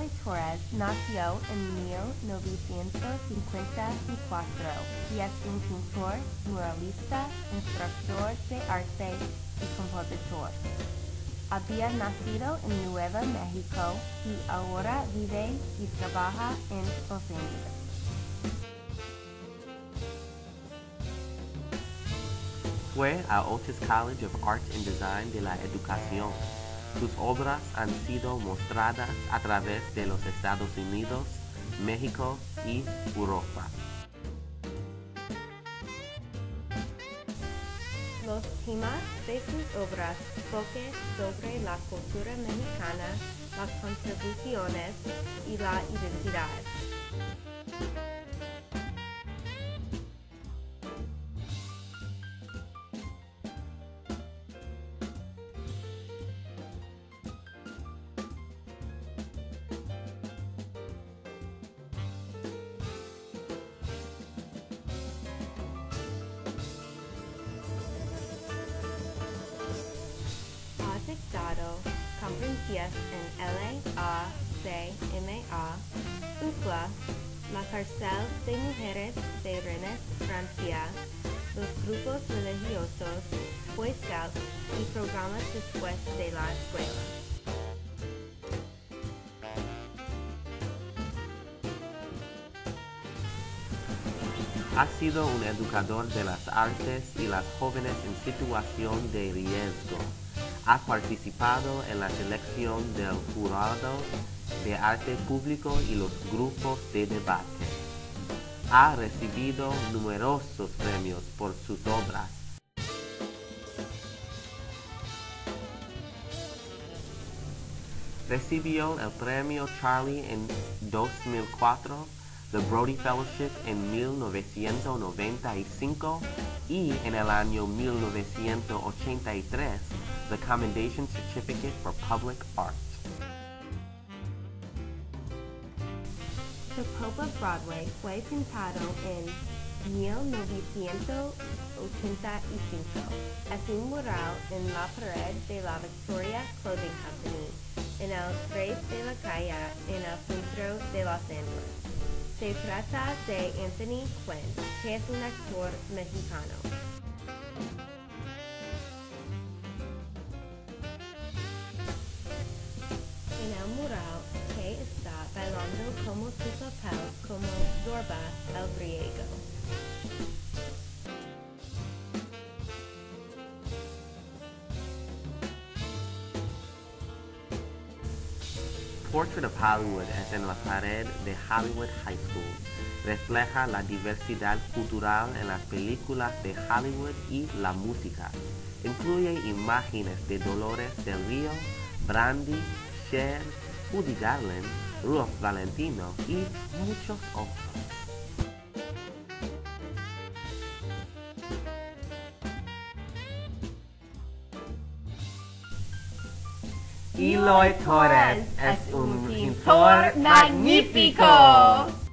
Torres nació en 1954 y es un pintor, muralista, instructor de arte y compositor. Había nacido en Nuevo México y ahora vive y trabaja en Los Ángeles. Fue a Otis College of Art and Design de la Educación. Sus obras han sido mostradas a través de los Estados Unidos, México y Europa. Los temas de sus obras enfocan sobre la cultura mexicana, las contribuciones y la identidad. Ha dictado conferencias en LACMA, UCLA, la Cárcel de Mujeres de Rennes, Francia, los grupos religiosos, Boy Scouts y programas después de la escuela. Ha sido un educador de las artes y las jóvenes en situación de riesgo. Ha participado en la selección del jurado de arte público y los grupos de debate. Ha recibido numerosos premios por sus obras. Recibió el premio Charlie en 2004, the Brody Fellowship en 1995 y en el año 1983, the Commendation Certificate for Public Art. The Pope of Broadway fue pintado en 1985. Es un mural en la pared de la Victoria Clothing Company, en el 3 de la calle, en el centro de Los Ángeles. Se trata de Anthony Quinn, que es un actor mexicano. En el mural, Kay está bailando como su papel como Zorba el griego. Portrait of Hollywood es en la pared de Hollywood High School. Refleja la diversidad cultural en las películas de Hollywood y la música. Incluye imágenes de Dolores del Río, Brandy, Cher, Woody Allen, Ruth Valentino y muchos otros. Eloy Torres es un pintor magnífico.